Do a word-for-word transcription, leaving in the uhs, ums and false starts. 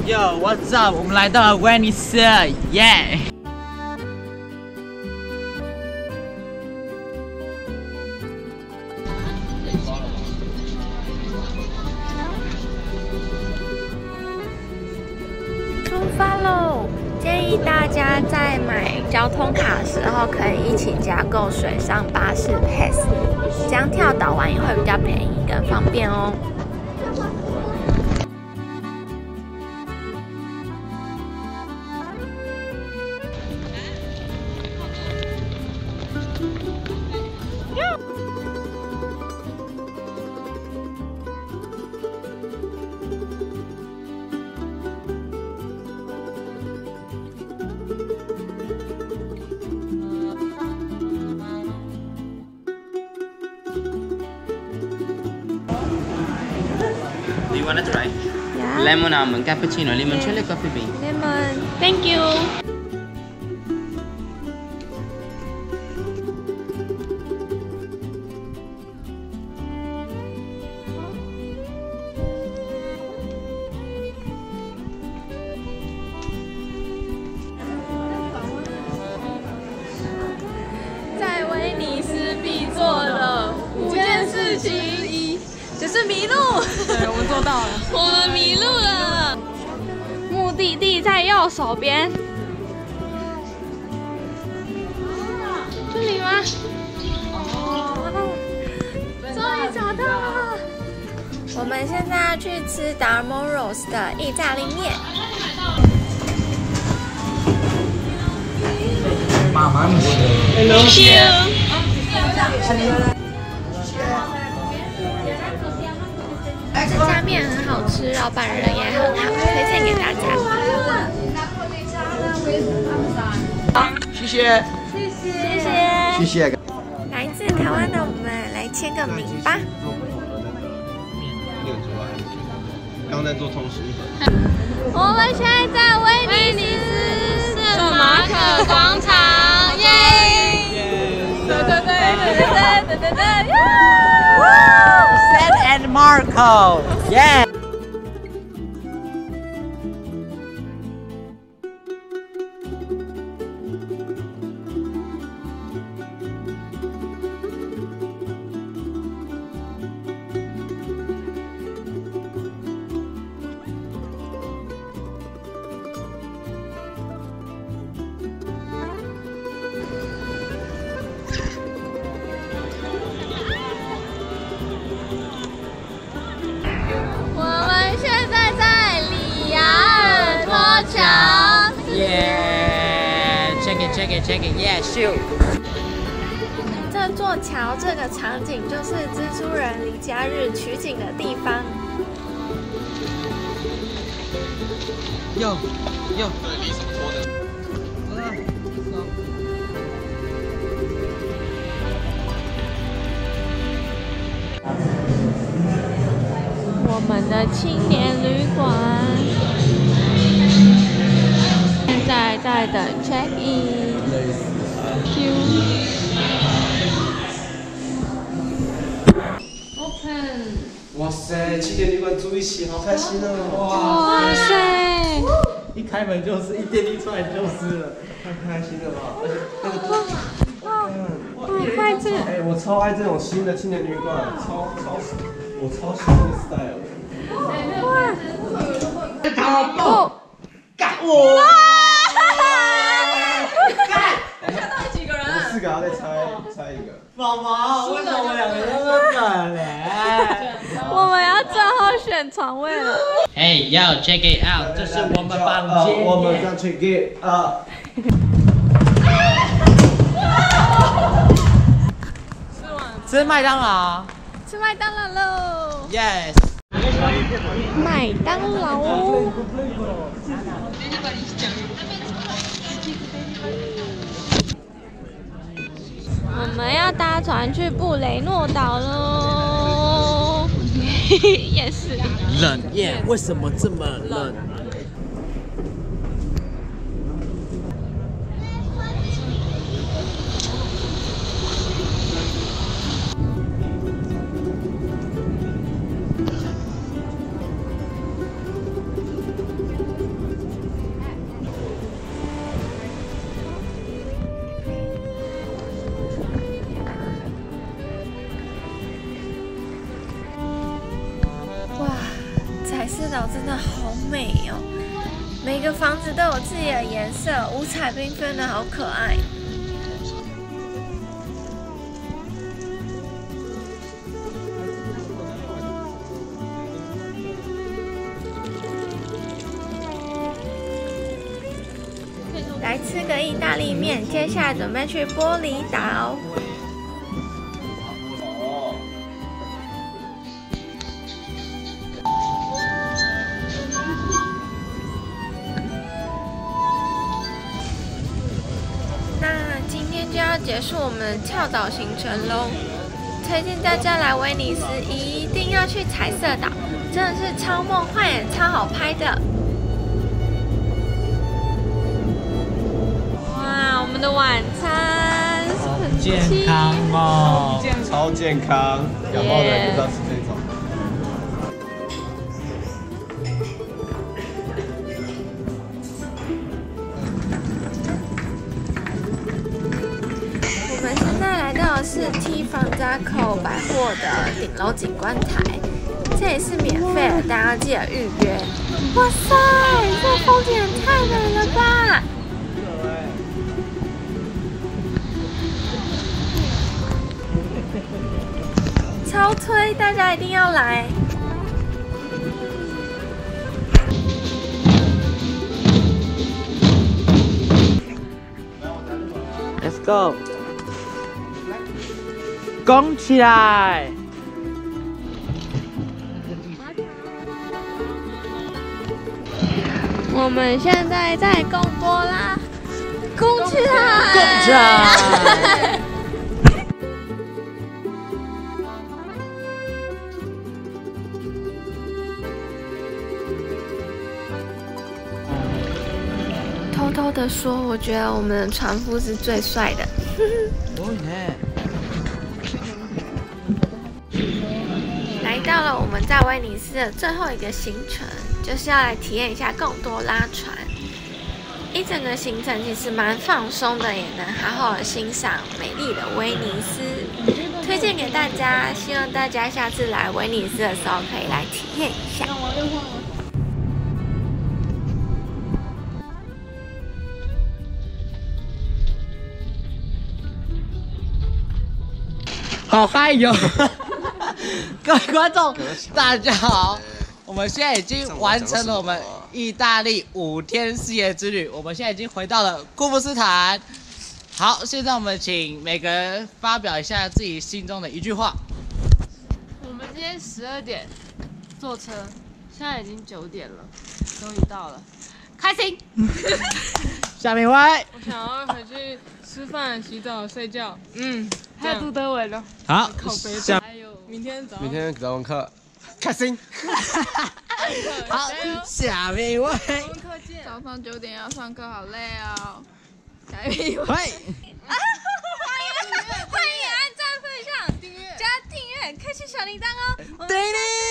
Yo, what's up？ 我们来到了威尼斯，耶！ 出发喽！建议大家在买交通卡的时候，可以一起加购水上巴士 Pass， 这样跳岛玩也会比较便宜跟方便哦。 Do you wanna try? Yeah. Lemon almond cappuccino, limoncello, coffee bean. Lemon, thank you. 在威尼斯必做的五件事情之一，就是迷路。对，我们做到了。我们迷路了。目的地在右手边。这里吗？哦，终于找到了。我们现在要去吃 Darmoros 的意大利面。 妈妈，谢谢。这家面很好吃，老板人也很好，推荐给大家。好， 谢谢， 谢谢， 谢谢。 来自台湾的我们来签个名吧。 刚在做通识。 我们现在在威尼斯圣马可广场，耶！对对对对对对对对！ San and Marco， 耶！ 耶 ！Check it, check it, check it, yeah, shoot！ 这座桥这个场景就是蜘蛛人离家日取景的地方。 哟哟， 我们的青年旅馆。 现在在等 check in。Open。 哇塞，青年旅馆住一起，好开心哦！ 哇塞！ 一开门就是一电梯出来就是了， 太开心了吧！而且那个， 哇，哇，太这！ 哎，我超爱这种新的青年旅馆，超超，我超喜欢这 style 的。 哇！好棒！ 干我！ 四个，要再猜猜一个。 宝宝，为什么我们两个那么笨嘞？ 我们要最后选床位了。 Hey, yo, check it out， 这是我们房间。 我们刚 check it out。 吃麦当劳。 吃麦当劳喽 Yes。 麦当劳。 我们要搭船去布雷诺岛喽！也是冷耶，为什么这么冷？ 色岛真的好美哦，每个房子都有自己的颜色，五彩缤纷的，好可爱。来吃个意大利面，接下来准备去玻璃岛。那今天就要结束我们的跳岛行程喽。推荐大家来威尼斯，一定要去彩色岛，真的是超梦幻也超好拍的。 我们的晚餐很健康哦， 超健康，感冒的人就是要吃这种。 我们现在来到的是 T Franzacco 百货的顶楼景观台，这也是免费的，大家要记得预约。哇塞，这风景也太美了吧！ 超推，大家一定要来！ Let's go， 拱起来！ 我们现在在贡多拉，拱起来！ 拱起来！偷偷的说，我觉得我们的船夫是最帅的。来到了我们在威尼斯的最后一个行程，就是要来体验一下贡多拉船。一整个行程其实蛮放松的，也能好好的欣赏美丽的威尼斯，推荐给大家。希望大家下次来威尼斯的时候可以来体验一下。 好嗨哟！各位观众，大家好，我们现在已经完成了我们意大利五天四夜之旅，我们现在已经回到了库夫斯坦。好，现在我们请每个人发表一下自己心中的一句话。 我们今天十二点坐车，现在已经九点了，终于到了，开心。 下面一位， 我想要回去吃饭、洗澡、睡觉。嗯，还有杜德伟呢。 好， 靠背。 下还有明天早上。 明天早上课，开心。 好，下面一位。 课见。 早上九点要上课，好累哦。下一位。 喂。 欢迎欢迎按赞、分享、加订阅、开启小铃铛哦。 叮铃。